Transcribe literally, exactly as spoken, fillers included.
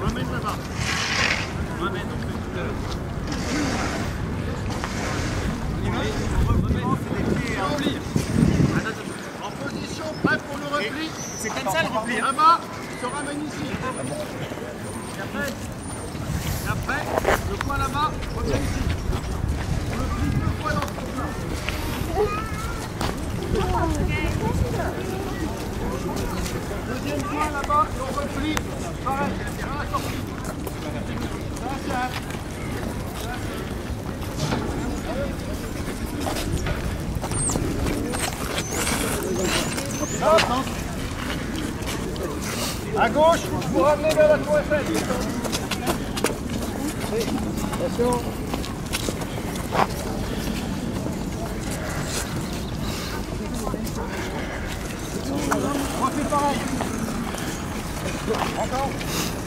Ramène là-bas. Ramène, on fait tout à l'heure. En position, prêt pour le repli. C'est comme ça le repli. Là-bas, il se ramène ici. Et après, et après, le point là-bas, revient ici. On le plie deux fois dans ce sens-là. Deuxième point là-bas, et on replie. Pareil, à la sortie. Ça, c'est à gauche, vous ramenez vers la tour Eiffel. Attention. On fait pareil. Encore.